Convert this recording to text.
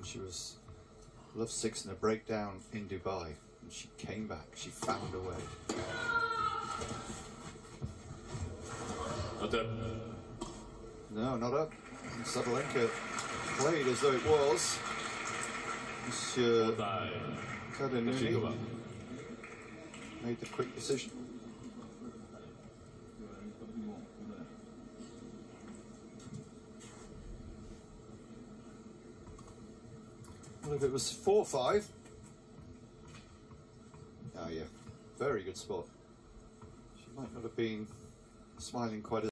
She was love 6 in a breakdown in Dubai, and she came back. She found a way. Not up. No, not up. And Sabalenka played as though it was. Monsieur Nouni made the quick decision. Well, if it was 4-5, oh yeah, very good spot. She might not have been smiling quite as